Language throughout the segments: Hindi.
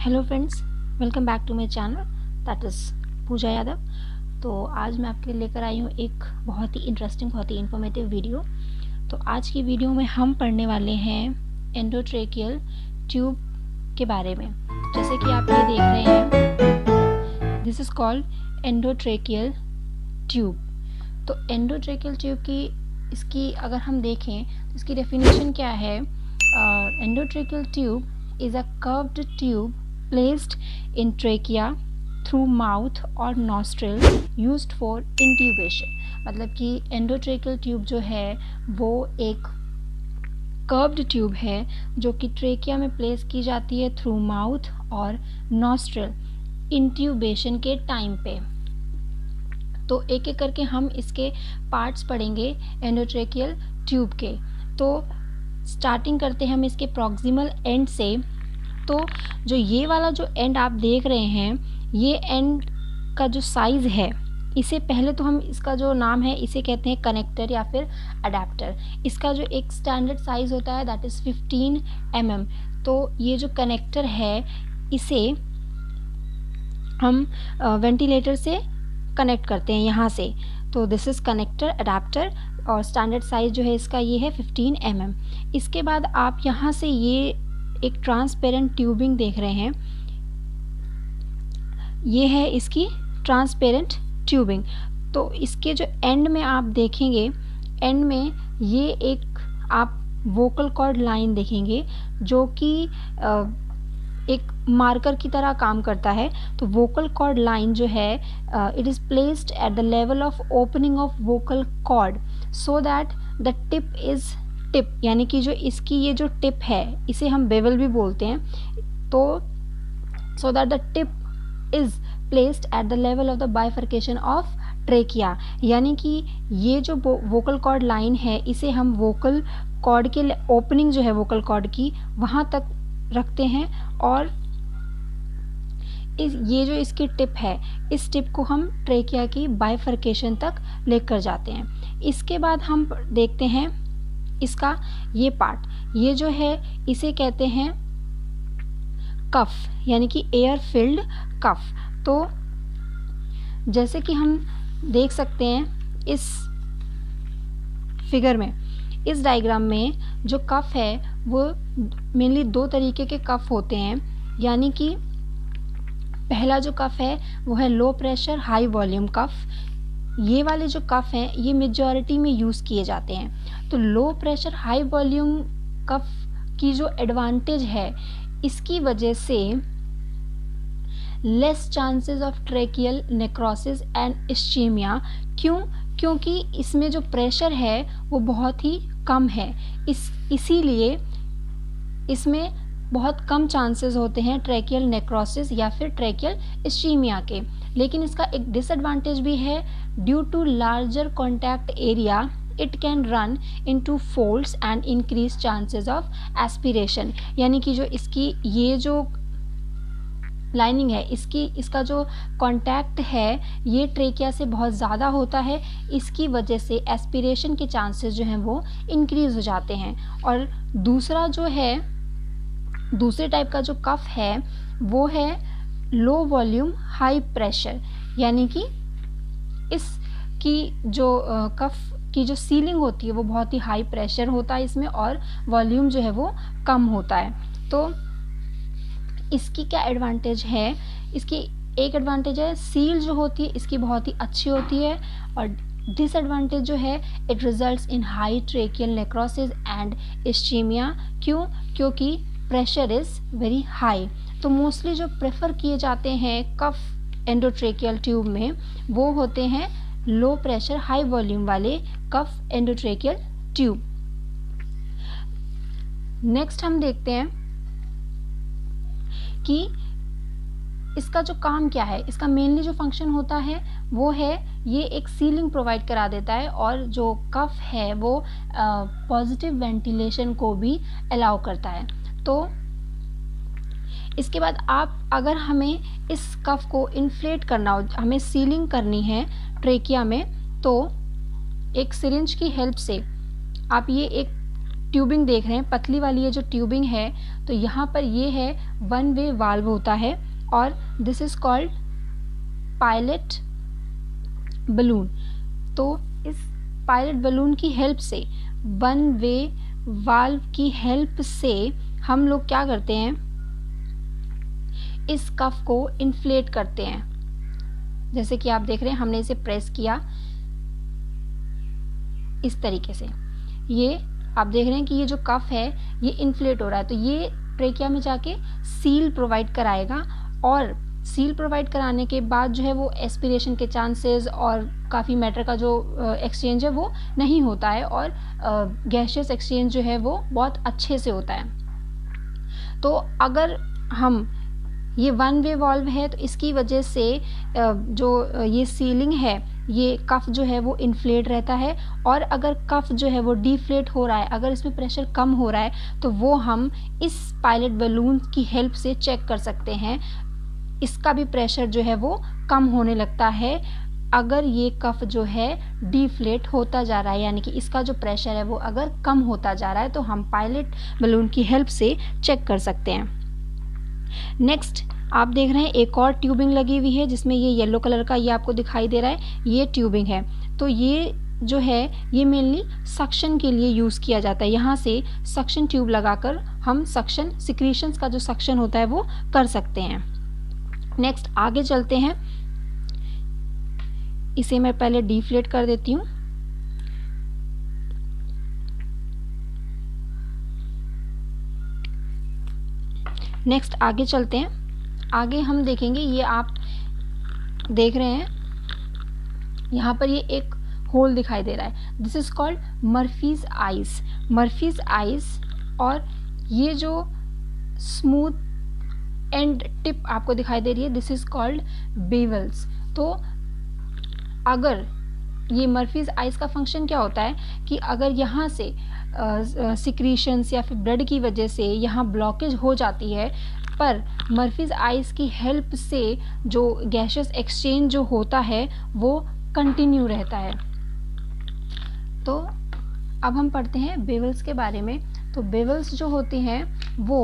Hello friends, welcome back to my channel that is Pooja Yadav. तो आज मैं आपके लिए लेकर आई हूँ एक बहुत ही इंटरेस्टिंग, बहुत ही इन्फॉर्मेटिव वीडियो। तो आज की वीडियो में हम पढ़ने वाले हैं एंडोट्रेकियल ट्यूब के बारे में। जैसे कि आप ये देख रहे हैं, this is called endotracheal tube. तो एंडोट्रेकियल ट्यूब की इसकी अगर हम देखें तो इसकी डेफिनेशन क्या है। Endotracheal tube is a curved tube placed in trachea through mouth or nostril used for intubation। मतलब कि एंडोट्रेकियल ट्यूब जो है वो एक कर्व्ड ट्यूब है जो कि ट्रेकिया में प्लेस की जाती है थ्रू माउथ और नॉस्ट्रिल इंट्यूबेशन के टाइम पे। तो एक एक करके हम इसके पार्ट्स पढ़ेंगे एंडोट्रेकियल ट्यूब के। तो स्टार्टिंग करते हैं हम इसके प्रॉक्सिमल एंड से। तो जो ये वाला जो एंड आप देख रहे हैं, ये एंड का जो साइज़ है, इसे पहले तो हम इसका जो नाम है इसे कहते हैं कनेक्टर या फिर अडेप्टर। इसका जो एक स्टैंडर्ड साइज़ होता है दैट इज़ 15 mm। तो ये जो कनेक्टर है इसे हम वेंटिलेटर से कनेक्ट करते हैं यहाँ से। तो दिस इज़ कनेक्टर अडेप्टर और स्टैंडर्ड साइज़ जो है इसका ये है 15 mm। इसके बाद आप यहाँ से ये एक ट्रांसपेरेंट ट्यूबिंग देख रहे हैं, ये है इसकी ट्रांसपेरेंट ट्यूबिंग। तो इसके जो एंड में आप देखेंगे, एंड में ये एक आप वोकल कॉर्ड लाइन देखेंगे जो कि एक मार्कर की तरह काम करता है। तो वोकल कॉर्ड लाइन जो है it is placed at the level of opening of vocal cord so that the tip is tip, यानी कि जो इसकी ये जो टिप है इसे हम बेवल भी बोलते हैं। तो so that the tip is placed at the level of the bifurcation of trachea, यानी कि ये जो वोकल कॉर्ड लाइन है इसे हम वोकल कॉर्ड के ओपनिंग जो है वोकल कॉर्ड की वहाँ तक रखते हैं और ये जो इसकी टिप है इस टिप को हम ट्रेकिया की बाइफर्केशन तक लेकर जाते हैं। इसके बाद हम देखते हैं इसका ये पार्ट, ये जो है इसे कहते हैं कफ, यानी कि एयर फिल्ड कफ। तो जैसे कि हम देख सकते हैं इस फिगर में, इस डायग्राम में जो कफ है वो मेनली दो तरीके के कफ होते हैं। यानी कि पहला जो कफ है वो है low pressure high volume cuff. ये वाले जो कफ हैं ये मेजॉरिटी में यूज़ किए जाते हैं। तो low pressure high volume cuff की जो एडवांटेज है इसकी वजह से less chances of tracheal necrosis and ischaemia. क्योंकि इसमें जो प्रेशर है वो बहुत ही कम है, इसीलिए इसमें बहुत कम चांसेस होते हैं ट्रेकियल नेक्रोसिस या फिर ट्रेकियल इस्चीमिया के। लेकिन इसका एक डिसएडवांटेज भी है, due to larger contact area it can run into folds and increase chances of aspiration. यानी कि जो इसकी ये जो लाइनिंग है इसका जो कांटेक्ट है ये ट्रेकिया से बहुत ज़्यादा होता है, इसकी वजह से एस्पिरेशन के चांसेस जो हैं वो इंक्रीज़ हो जाते हैं। और दूसरा जो है, दूसरे टाइप का जो कफ है वो है लो वॉल्यूम हाई प्रेशर, यानी कि इसकी जो कफ की जो सीलिंग होती है वो बहुत ही हाई प्रेशर होता है इसमें और वॉल्यूम जो है वो कम होता है। तो इसकी क्या एडवांटेज है, इसकी एक एडवांटेज है सील जो होती है इसकी बहुत ही अच्छी होती है, और डिसएडवांटेज जो है it results in high tracheal necrosis and ischaemia. क्योंकि प्रेशर इज़ वेरी हाई। तो मोस्टली जो प्रेफर किए जाते हैं कफ एंडोट्रेकियल ट्यूब में वो होते हैं लो प्रेशर हाई वॉल्यूम वाले कफ एंडोट्रेकियल ट्यूब। नेक्स्ट हम देखते हैं कि इसका जो काम क्या है। इसका मेनली जो फंक्शन होता है वो है ये एक सीलिंग प्रोवाइड करा देता है और जो कफ है वो पॉजिटिव वेंटिलेशन को भी अलाउ करता है। तो इसके बाद आप अगर हमें इस कफ को इन्फ्लेट करना हो, हमें सीलिंग करनी है ट्रेकिया में, तो एक सिरिंज की हेल्प से आप ये एक ट्यूबिंग देख रहे हैं, पतली वाली ये जो ट्यूबिंग है, तो यहाँ पर ये है वन वे वाल्व होता है और this is called pilot balloon. तो इस पायलट बलून की हेल्प से, वन वे वाल्व की हेल्प से हम लोग क्या करते हैं, इस कफ को इन्फ्लेट करते हैं। जैसे कि आप देख रहे हैं, हमने इसे प्रेस किया इस तरीके से, ये आप देख रहे हैं कि ये जो कफ है ये इन्फ्लेट हो रहा है, तो ये ट्रेकिया में जाके सील प्रोवाइड कराएगा और सील प्रोवाइड कराने के बाद जो है वो एस्पिरेशन के चांसेस और काफ़ी मैटर का जो एक्सचेंज है वो नहीं होता है और गैशियस एक्सचेंज जो है वो बहुत अच्छे से होता है। तो अगर हम ये वन वे वाल्व है तो इसकी वजह से जो ये सीलिंग है, ये कफ जो है वो इन्फ्लेट रहता है और अगर कफ जो है वो डिफ्लेट हो रहा है, अगर इसमें प्रेशर कम हो रहा है, तो वो हम इस पायलट बलून की हेल्प से चेक कर सकते हैं। इसका भी प्रेशर जो है वो कम होने लगता है अगर ये कफ जो है डिफ्लेट होता जा रहा है, यानी कि इसका जो प्रेशर है वो अगर कम होता जा रहा है, तो हम पायलट बलून की हेल्प से चेक कर सकते हैं। नेक्स्ट आप देख रहे हैं एक और ट्यूबिंग लगी हुई है जिसमें ये येलो कलर का ये आपको दिखाई दे रहा है, ये ट्यूबिंग है। तो ये जो है ये मेनली सक्शन के लिए यूज़ किया जाता है। यहाँ से सक्शन ट्यूब लगाकर हम सक्शन, सिक्रीशंस का जो सक्शन होता है वो कर सकते हैं। नेक्स्ट आगे चलते हैं, इसे मैं पहले डिफ्लेट कर देती हूँ। नेक्स्ट आगे चलते हैं, आगे हम देखेंगे, ये आप देख रहे हैं यहाँ पर ये एक होल दिखाई दे रहा है, this is called Murphy's eyes. Murphy's eyes और ये जो स्मूथ एंड टिप आपको दिखाई दे रही है, दिस इज कॉल्ड बेवल्स। तो अगर ये मर्फीज आइज का फंक्शन क्या होता है कि अगर यहाँ से सिक्रीशंस या फिर ब्लड की वजह से यहाँ ब्लॉकेज हो जाती है, पर मर्फीज आइज की हेल्प से जो गैशियस एक्सचेंज जो होता है वो कंटिन्यू रहता है। तो अब हम पढ़ते हैं बेवल्स के बारे में। तो बेवल्स जो होती हैं वो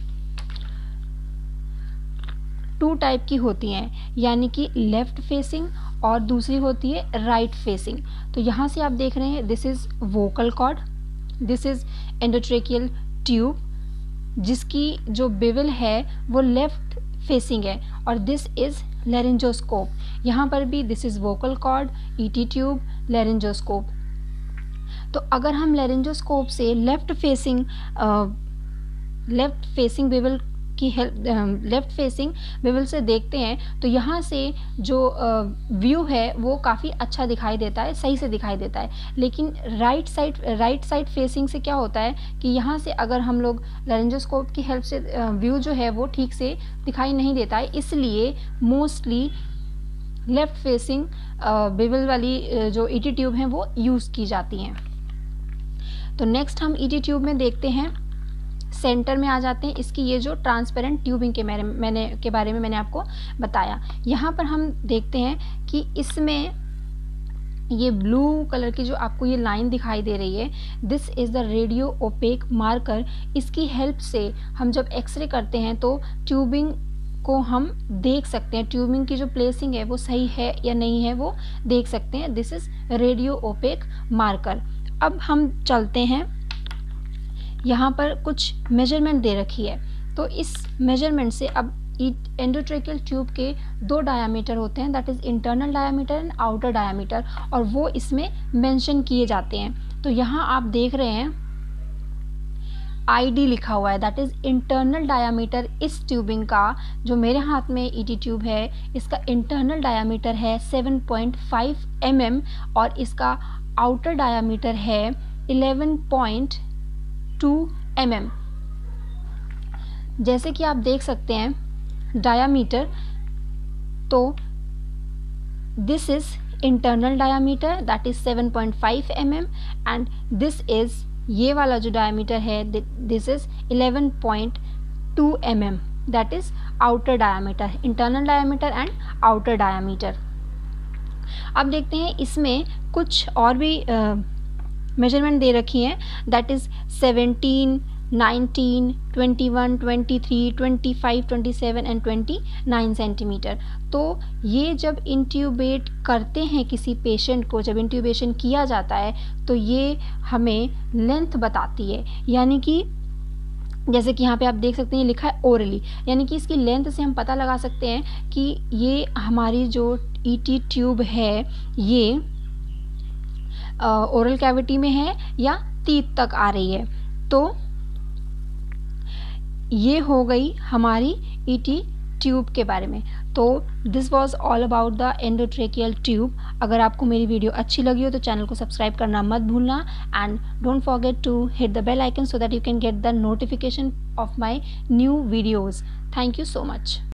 2 टाइप की होती हैं, यानी कि लेफ़्ट फेसिंग और दूसरी होती है राइट फेसिंग। तो यहाँ से आप देख रहे हैं, this is vocal cord, this is endotracheal tube, जिसकी जो बेवल है वो लेफ़्ट फेसिंग है, और दिस इज़ लैरिंजोस्कोप। यहाँ पर भी this is vocal cord, ET tube, laryngoscope. तो अगर हम लैरिंजोस्कोप से लेफ़्ट फेसिंग बेवल की हेल्प, लेफ़्ट फेसिंग बेवल से देखते हैं, तो यहाँ से जो व्यू है वो काफ़ी अच्छा दिखाई देता है, सही से दिखाई देता है। लेकिन राइट साइड फेसिंग से क्या होता है कि यहाँ से अगर हम लोग लैरिंजोस्कोप की हेल्प से व्यू जो है वो ठीक से दिखाई नहीं देता है, इसलिए मोस्टली लेफ़्ट फेसिंग बेवल वाली जो ईटी ट्यूब हैं वो यूज़ की जाती हैं। तो नेक्स्ट हम ईटी ट्यूब में देखते हैं, सेंटर में आ जाते हैं। इसकी ये जो ट्रांसपेरेंट ट्यूबिंग के बारे में मैंने आपको बताया। यहाँ पर हम देखते हैं कि इसमें ये ब्लू कलर की जो आपको ये लाइन दिखाई दे रही है, this is the radio opaque marker. इसकी हेल्प से हम जब एक्सरे करते हैं तो ट्यूबिंग को हम देख सकते हैं, ट्यूबिंग की जो प्लेसिंग है वो सही है या नहीं है वो देख सकते हैं। This is radio opaque marker. अब हम चलते हैं, यहाँ पर कुछ मेजरमेंट दे रखी है, तो इस मेजरमेंट से अब एंडोट्रेकियल ट्यूब के 2 डायामीटर होते हैं, that is internal diameter and outer diameter, और वो इसमें मेंशन किए जाते हैं। तो यहाँ आप देख रहे हैं ID लिखा हुआ है, दैट इज़ इंटरनल डायामीटर। इस ट्यूबिंग का जो मेरे हाथ में ईटी ट्यूब है, इसका इंटरनल डायामीटर है 7.5 mm और इसका आउटर डायामीटर है 11.2 mm। जैसे कि आप देख सकते हैं डायामीटर, तो this is internal diameter that is 7.5 mm and this is, ये वाला जो डायामीटर है, this is 11.2 mm, that is outer diameter, internal diameter and outer diameter. अब देखते हैं इसमें कुछ और भी मेजरमेंट दे रखी हैं, दैट इज़ 17, 19, 21, 23, 25, 27 एंड 29 सेंटीमीटर। तो ये जब इंट्यूबेट करते हैं किसी पेशेंट को, जब इंट्यूबेशन किया जाता है तो ये हमें लेंथ बताती है, यानी कि जैसे कि यहाँ पे आप देख सकते हैं लिखा है ओरली, यानी कि इसकी लेंथ से हम पता लगा सकते हैं कि ये हमारी जो ईटी ट्यूब है ये ओरल कैविटी में है या टीथ तक आ रही है। तो ये हो गई हमारी ईटी ट्यूब के बारे में। तो this was all about the endotracheal tube. अगर आपको मेरी वीडियो अच्छी लगी हो तो चैनल को सब्सक्राइब करना मत भूलना, and don't forget to hit the bell icon so that you can get the notification of my new videos. Thank you so much.